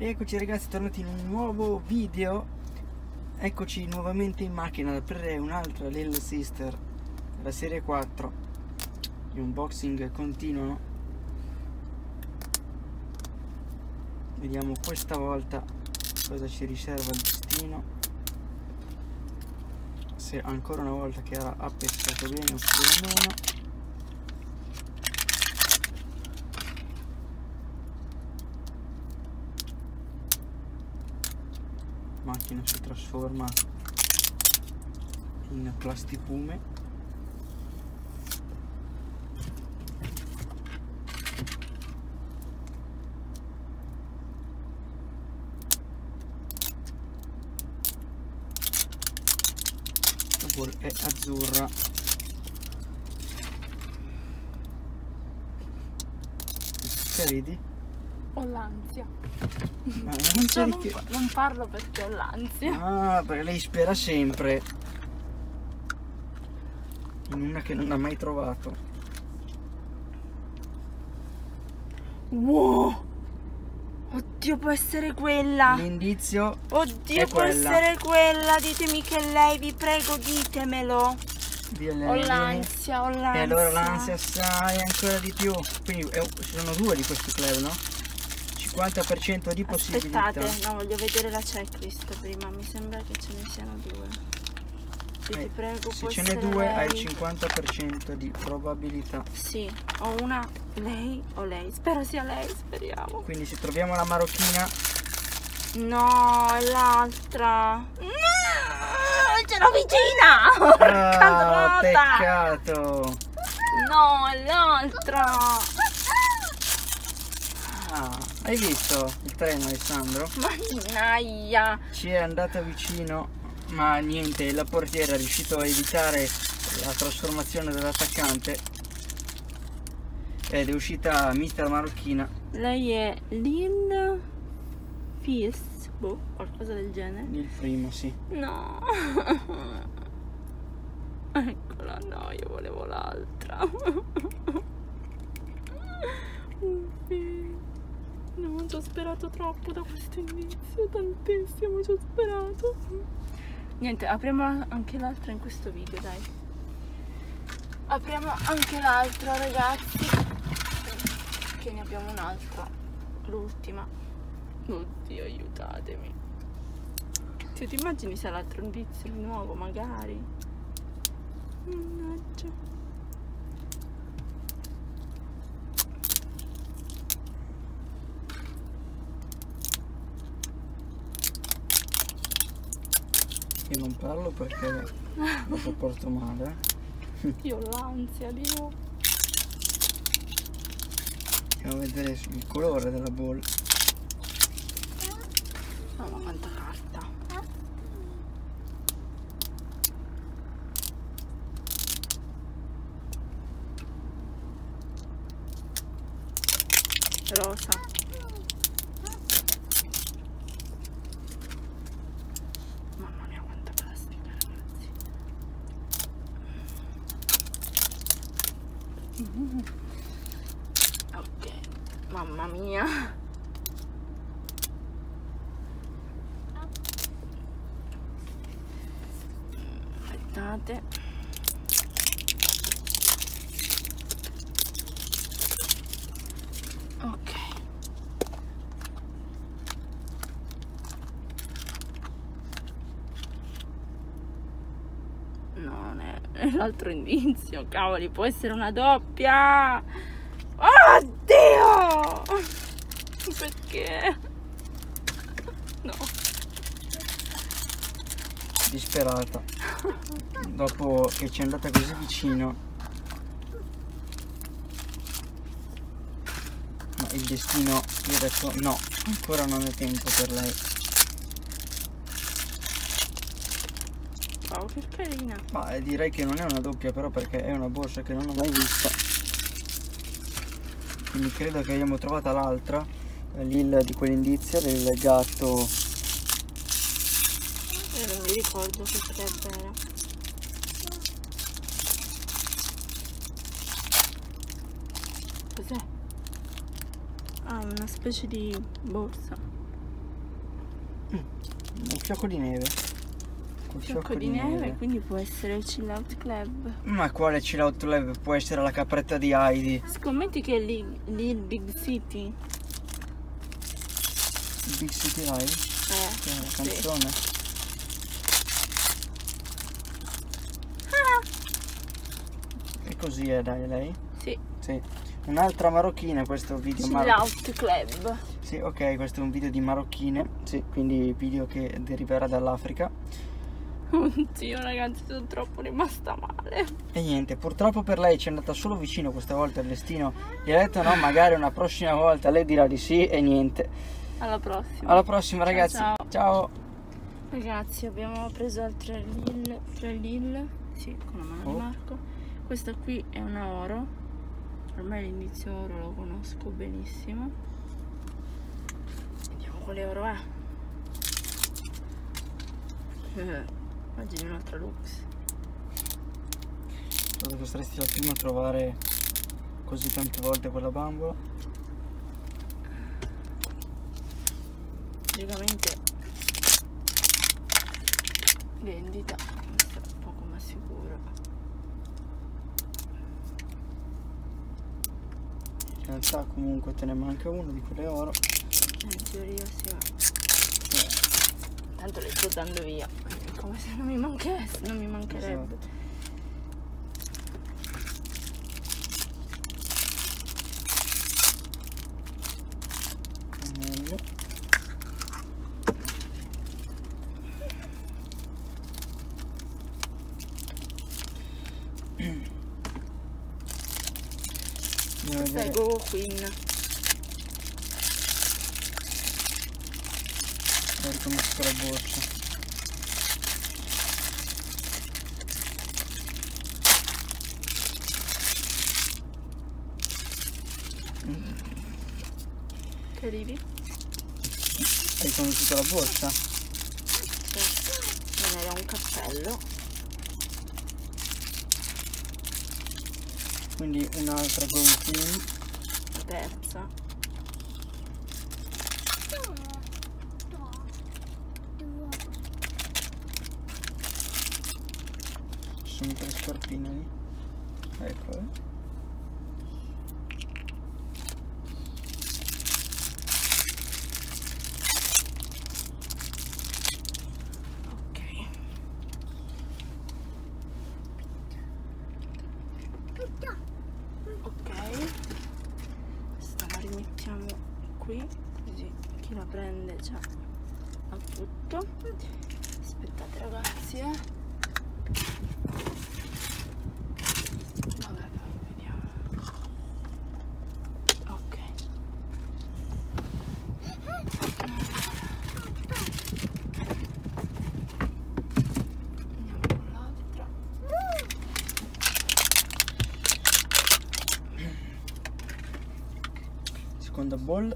Eccoci ragazzi, tornati in un nuovo video. Eccoci nuovamente in macchina ad aprire un'altra Little Sister, la serie 4. Gli unboxing continuano. Vediamo questa volta cosa ci riserva il destino, se ancora una volta che era appestato bene oppure meno. La macchina si trasforma in plasticume. La ball è azzurra. Che ridi? Ho l'ansia. Ma non parlo perché ho l'ansia. Ah, perché lei spera sempre in una che non ha mai trovato. Wow! Oddio, può essere quella. L'indizio Oddio, è può quella. essere quella. Ditemi che è lei, vi prego, ditemelo. Ho Ho l'ansia, ho l'ansia. E allora l'ansia sai ancora di più. Quindi ci sono due di questi club, no? 50% di possibilità. Aspettate, no, voglio vedere la checklist prima. Mi sembra che ce ne siano due. Ti prego, se può ce n'è essere due lei. hai il 50% di probabilità. Sì, ho una lei o lei. Spero sia lei, speriamo. Quindi se troviamo la marocchina. No, è l'altra. No, c'ero vicina. Porca Ah, trota. peccato. No, è l'altra. Ah, hai visto il treno, Alessandro? Mannaggia. Ci è andata vicino, ma niente, la portiera è riuscito a evitare la trasformazione dell'attaccante ed è uscita Mister Marocchina. Lei è Lil Fierce, boh, qualcosa del genere. Il primo, sì. No. Eccola, no, io volevo l'altra. No, ci ho sperato troppo da questo inizio, tantissimo, ci ho sperato. Niente, apriamo anche l'altra in questo video, dai. Apriamo anche l'altra, ragazzi. Che ne abbiamo un'altra, l'ultima. Oddio, aiutatemi. Se ti immagini se l'altro indizio di nuovo, magari. Mannaggia. Io non parlo perché lo sopporto male. Io ho l'ansia, Dio. Andiamo a vedere il colore della ball. Oh, ma quanta carta. Rosa. Mamma mia, quanta plastica, ragazzi. Ok, mamma mia. Aspettate. Ok. No, non è l'altro indizio, cavoli, può essere una doppia. Oddio! Perché? No. Disperata. Dopo che ci è andata così vicino. Ma il destino gli ha detto no, ancora non è tempo per lei. Wow, che carina. Ma direi che non è una doppia però, perché è una borsa che non ho mai vista. Quindi credo che abbiamo trovata l'altra, l'il di quell'indizio del gatto. Non mi ricordo che sarebbe era. Cos'è? Ah, una specie di borsa. Un fiocco di neve. Un Fiocco di neve, quindi può essere il Chill Out Club. Ma quale Chill Out Club? Può essere la capretta di Heidi. Scommetti che è lì il Big City. Big City Live? Che è la sì. canzone. E così è, dai, lei? Sì. Sì. Un'altra marocchina, questo video Chill Out Club. Sì, ok, questo è un video di marocchine. Sì, quindi video che deriverà dall'Africa. Oddio ragazzi, sono troppo rimasta male. E niente, purtroppo per lei ci è andata solo vicino questa volta il destino. Gli ha detto no, magari una prossima volta. Lei dirà di sì e niente. Alla prossima. Alla prossima ragazzi. Ciao. Ciao. Ragazzi, abbiamo preso il 3 Lille. Sì, con la mano di Marco. Questa qui è una oro. Ormai l'indizio oro lo conosco benissimo. Vediamo quale oro è. Immagini un'altra Lux. Credo che saresti la prima a trovare così tante volte quella bambola. Logicamente vendita, questo è poco ma sicuro. In realtà comunque te ne manca uno di quelle oro. In teoria sì, ma tanto le sto dando via, è come se non mi mancasse, non mi mancherebbe. Esatto. Meglio. Questa è Go Queen. Ho riconosciuto la borsa. Che arrivi? Hai riconosciuto la borsa? Non era un cappello. Quindi un'altra Gold Queen. La terza. Ci sono 3 scarpine lì. Ecco. Rimettiamo qui, così chi la prende già ha tutto. Aspettate ragazzi, vabbè, vediamo. Ok, andiamo con l'altra. Seconda bolla.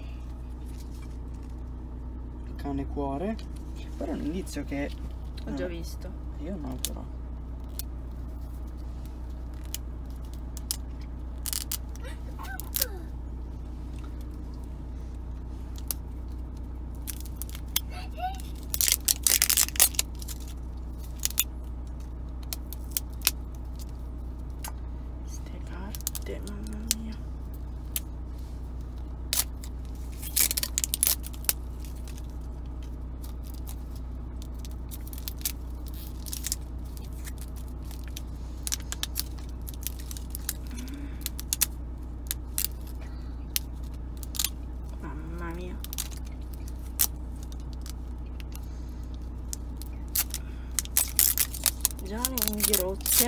Cane cuore. Però è un indizio che Ho già visto. io no però. Ste carte, mamma mia. Mamma mia. Già le unghie rotte.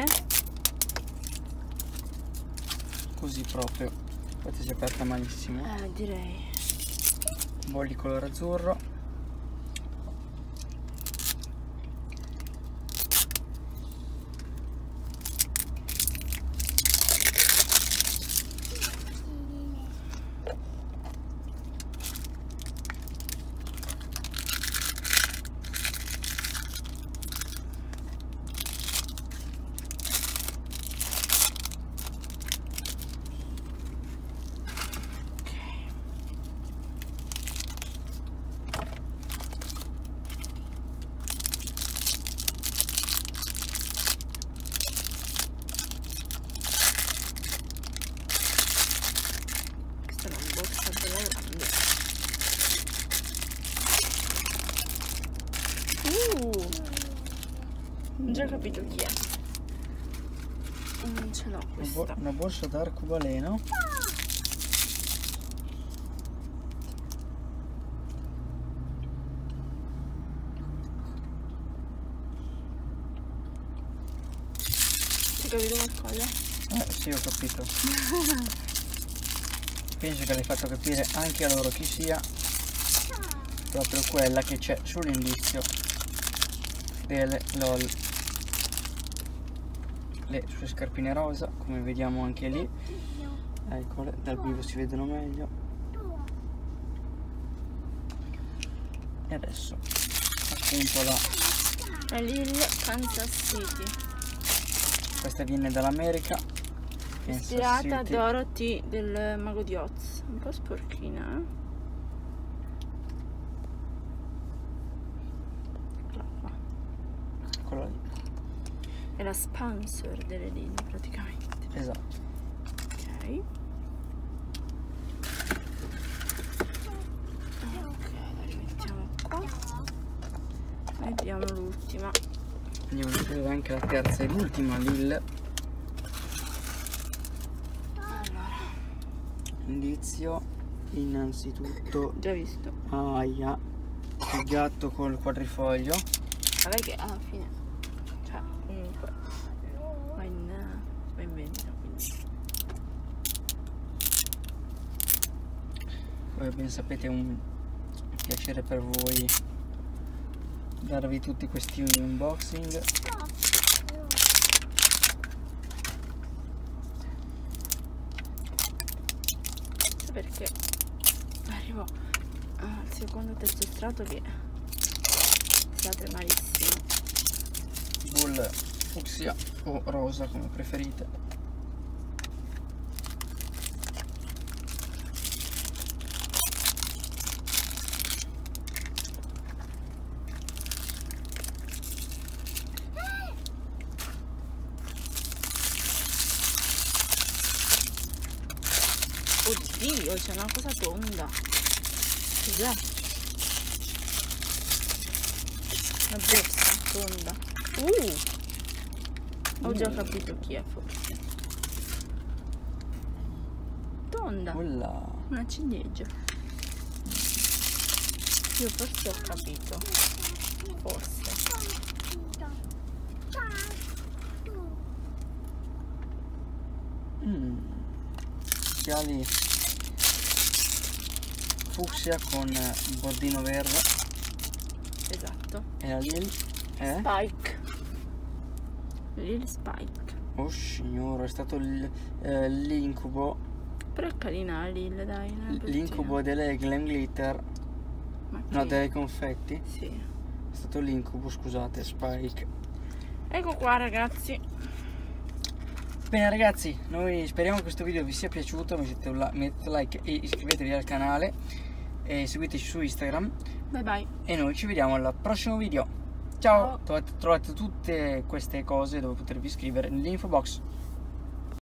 Così proprio. Infatti si è aperta malissimo. Direi. Bolli color azzurro. già capito chi è. Non ce l'ho questa. Una borsa d'arcobaleno. Hai capito qualcosa? Sì, ho capito. Penso che l'hai fatto capire anche a loro chi sia. Proprio quella che c'è sull'indizio delle LOL. Le sue scarpine rosa, come vediamo anche lì. Eccole, dal vivo si vedono meglio. E adesso appunto la Lil Kansas City. Questa viene dall'America, ispirata a Dorothy del Mago di Oz. Un po' sporchina, Eccola lì. È la sponsor delle Lil praticamente. Esatto. Ok. Ok, la rimettiamo qua. Vediamo l'ultima. Andiamo a vedere anche la terza e l'ultima Lil. Allora, indizio innanzitutto. già visto. Aia, il gatto col quadrifoglio. Vabbè che alla fine, cioè comunque va in vendita, quindi. Come ben sapete è un piacere per voi darvi tutti questi unboxing. So perché arrivo al secondo o terzo strato che si apre malissimo. Bull fucsia o rosa come preferite. Oddio, c'è una cosa tonda. Cos'è? Una borsa tonda. Ho già capito chi è forse. Tonda. Una ciliegia. Io forse ho capito. Forse. Occhiali fucsia con bordino verde. Esatto. E la Lil è Spike. Lil Spike. oh signore, è stato l'incubo. Però è carina la Lil, dai. L'incubo delle Glam Glitter. No, delle confetti. Sì. È stato l'incubo, scusate, Spike. Ecco qua ragazzi. Bene ragazzi, noi speriamo che questo video vi sia piaciuto, mettete like e iscrivetevi al canale e seguiteci su Instagram. Bye bye. E noi ci vediamo al prossimo video. Ciao. Trovate tutte queste cose dove potervi iscrivere nell'info box.